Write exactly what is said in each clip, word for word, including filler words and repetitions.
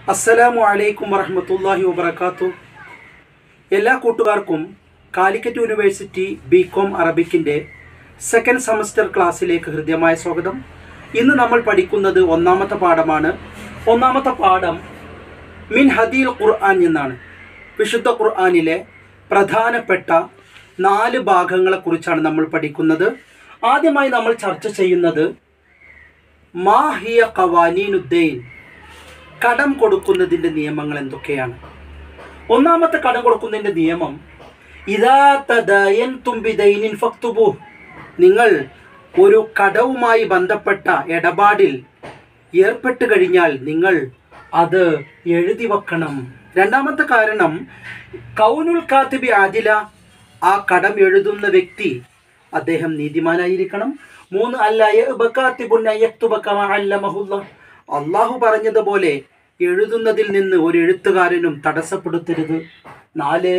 അസ്സലാമു അലൈക്കും വറഹ്മത്തുള്ളാഹി വബറകാതുഹു. എല്ലാ കൂട്ടുകാർക്കും കാലിക്കറ്റ് യൂണിവേഴ്സിറ്റി ബി കോം അറബിക്കിൻ്റെ സെക്കൻഡ് സെമസ്റ്റർ ക്ലാസ്സിലേക്ക് ഹൃദ്യമായ സ്വാഗതം. ഇന്ന് നമ്മൾ പഠിക്കുന്നത് ഒന്നാമത്തെ പാഠമാണ്. ഒന്നാമത്തെ പാഠം മിൻ ഹദീൽ ഖുർആൻ എന്നാണ്. വിശുദ്ധ ഖുർആനിലെ പ്രധാനപ്പെട്ട നാല് ഭാഗങ്ങളെക്കുറിച്ചാണ് നമ്മൾ പഠിക്കുന്നത്. ആദ്യമായി നമ്മൾ ചർച്ച ചെയ്യുന്നത് മാ ഹിയ ഖവാനീനുദ്ദൈൻ, കടം കൊടുക്കുന്നതിൻ്റെ നിയമങ്ങൾ എന്തൊക്കെയാണ്. ഒന്നാമത്തെ കടം കൊടുക്കുന്നതിൻ്റെ നിയമം ഇദാ തദായൻതും ബിദൈനിൻ ഫക്തുബു, നിങ്ങൾ ഒരു കടവുമായി ബന്ധപ്പെട്ട ഇടപാടിൽ ഏർപ്പെട്ട് കഴിഞ്ഞാൽ നിങ്ങൾ അത് എഴുതി വെക്കണം. രണ്ടാമത്തെ കാരണം കൗനുൽ കാത്തിബി ആദില, ആ കടം എഴുതുന്ന വ്യക്തി അദ്ദേഹം നീതിമാനായിരിക്കണം. മൂന്ന് അല്ല അള്ളാഹു പറഞ്ഞതുപോലെ എഴുതുന്നതിൽ നിന്ന് ഒരു എഴുത്തുകാരനും തടസ്സപ്പെടുത്തരുത്. നാല്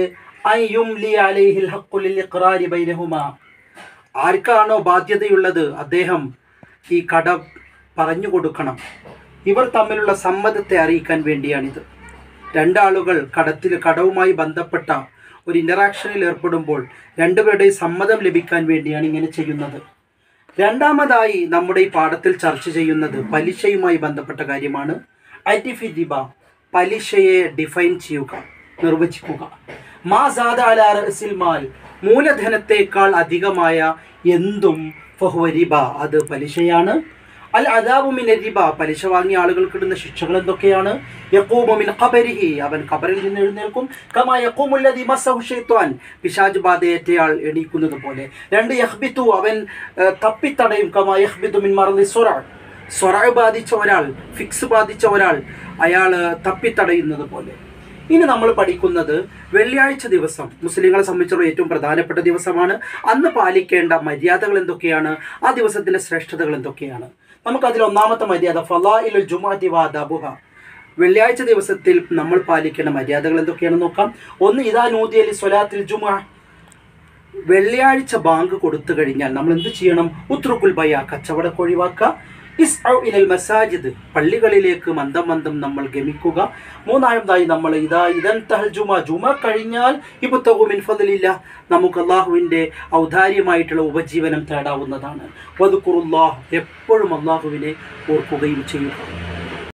ആർക്കാണോ ബാധ്യതയുള്ളത് അദ്ദേഹം ഈ കടം പറഞ്ഞു കൊടുക്കണം. ഇവർ തമ്മിലുള്ള സമ്മതത്തെ അറിയിക്കാൻ വേണ്ടിയാണിത്. രണ്ടാളുകൾ കടത്തിൽ കടവുമായി ബന്ധപ്പെട്ട ഒരു ഇൻ്ററാക്ഷനിൽ ഏർപ്പെടുമ്പോൾ രണ്ടുപേരുടെയും സമ്മതം ലഭിക്കാൻ വേണ്ടിയാണ് ഇങ്ങനെ ചെയ്യുന്നത്. രണ്ടാമതായി നമ്മുടെ ഈ പാഠത്തിൽ ചർച്ച ചെയ്യുന്നത് പലിശയുമായി ബന്ധപ്പെട്ട കാര്യമാണ്. ഐറ്റിഫി റിബ, പലിശയെ ഡിഫൈൻ ചെയ്യുക, നിർവചിക്കുക. മാ സാദ അലാ റഅസിൽ മാൽ, മൂലധനത്തേക്കാൾ അധികമായ എന്തും ഫഹുവ റിബ, അത് പലിശയാണ്. അൽ അദാബു മിൻ റിബ, പലിശ വാങ്ങിയ ആളുകൾക്ക് ഇടുന്ന ശിക്ഷകൾ എന്തൊക്കെയാണ്. യഖൂമു മിൻ ഖബരിഹി, അവൻ ഖബറിൽ നിന്ന് എഴുന്നേൽക്കും. കമാ യഖൂമു അല്ലദി മസ്സഹു ശൈത്വാൻ, പിശാച് ബാധയേറ്റയാൾ എണീക്കുന്നത് പോലെ. രണ്ട് യഖ്ബിതു, അവൻ തപ്പിത്തടയും. കമാ യഖ്ബിതു മിൻ മർദി സ്വറ, സ്വറ ബാധിച്ച ഒരാൾ, ഫിക്സ് ബാധിച്ച ഒരാൾ അയാൾ തപ്പിത്തടയുന്നത് പോലെ. ഇനി നമ്മൾ പഠിക്കുന്നത് വെള്ളിയാഴ്ച ദിവസം മുസ്ലിങ്ങളെ സംബന്ധിച്ചുള്ള ഏറ്റവും പ്രധാനപ്പെട്ട ദിവസമാണ്. അന്ന് പാലിക്കേണ്ട മര്യാദകൾ എന്തൊക്കെയാണ്, ആ ദിവസത്തിൻ്റെ ശ്രേഷ്ഠതകൾ എന്തൊക്കെയാണ്. നമുക്കതിൽ ഒന്നാമത്തെ മര്യാദ ഫളാഇലുൽ ജുമുഅത്തി വഅദാബുഹ, വെള്ളിയാഴ്ച ദിവസത്തിൽ നമ്മൾ പാലിക്കേണ്ട മര്യാദകൾ എന്തൊക്കെയാണെന്ന് നോക്കാം. ഒന്ന്, ഇദാ നൂദിയ ലിസ്വലാത്തിൽ ജുമുഅ, വെള്ളിയാഴ്ച ബാങ്ക് കൊടുത്തു കഴിഞ്ഞാൽ നമ്മൾ എന്ത് ചെയ്യണം. ഉത്രുകുൽ ബയ, കച്ചവടം ഒഴിവാക്കുക. ഇസ്ഔ ഇലൽ മസാജിദ്, പള്ളികളിലേക്ക് മന്ദം മന്ദം നമ്മൾ ഗമിക്കുക. മൂന്നാമതായി നമ്മൾ ഇതാ ഇദൻ തഹൽ ജുമ, ജുമ കഴിഞ്ഞാൽ ഇബ്തഗു മിൻ ഫദ്ലില്ല, നമുക്ക് അള്ളാഹുവിൻ്റെ ഔദാര്യമായിട്ടുള്ള ഉപജീവനം തേടാവുന്നതാണ്. വദ്കുറുല്ലാഹ്, എപ്പോഴും അള്ളാഹുവിനെ ഓർക്കുകയും ചെയ്യുക.